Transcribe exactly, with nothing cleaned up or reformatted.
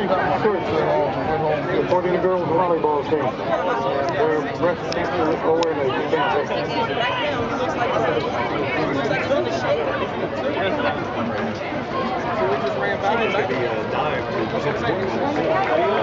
three shirts supporting the girls' volleyball team. Their breast cancer awareness campaign. So we just ran by.